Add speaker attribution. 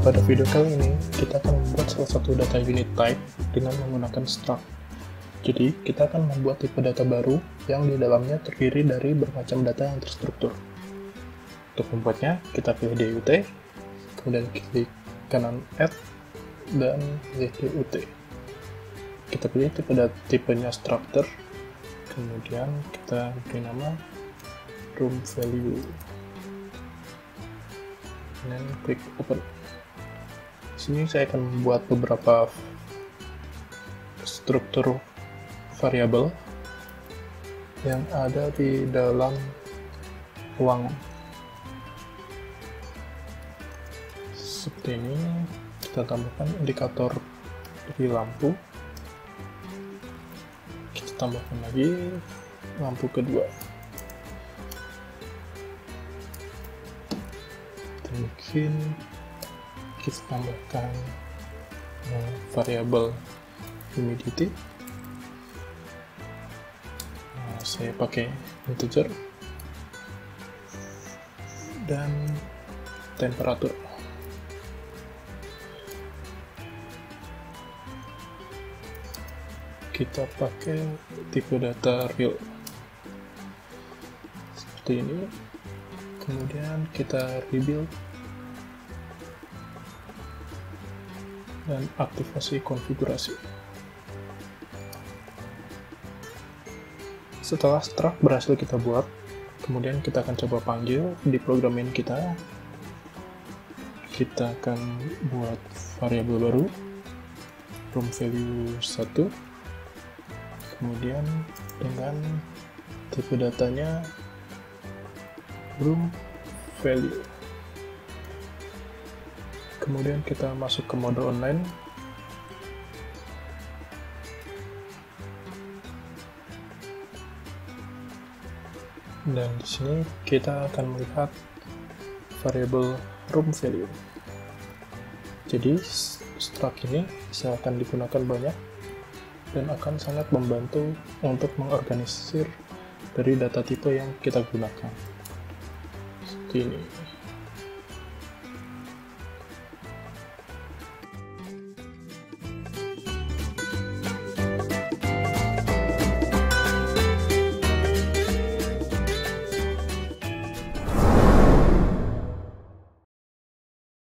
Speaker 1: Pada video kali ini, kita akan membuat salah satu data unit type dengan menggunakan struct. Jadi, kita akan membuat tipe data baru yang di dalamnya terdiri dari bermacam data yang terstruktur. Untuk membuatnya, kita pilih DUT, kemudian klik kanan Add, dan pilih DUT. Kita pilih tipenya structure, kemudian kita beri nama room value, dan klik Open. Di sini saya akan membuat beberapa struktur variabel yang ada di dalam ruangan. Seperti ini, kita tambahkan indikator dari lampu. Kita tambahkan lagi lampu kedua. Mungkin kita tambahkan variabel humidity. Saya pakai integer dan temperatur. Kita pakai tipe data real seperti ini. Kemudian kita rebuild dan aktivasi konfigurasi. Setelah struct berhasil kita buat, kemudian kita akan coba panggil di programin kita. Kita akan buat variabel baru, room value 1, kemudian dengan tipe datanya room value. Kemudian kita masuk ke mode online. Dan di sini kita akan melihat variabel room value. Jadi struct ini akan digunakan banyak dan akan sangat membantu untuk mengorganisir dari data tipe yang kita gunakan. Seperti ini.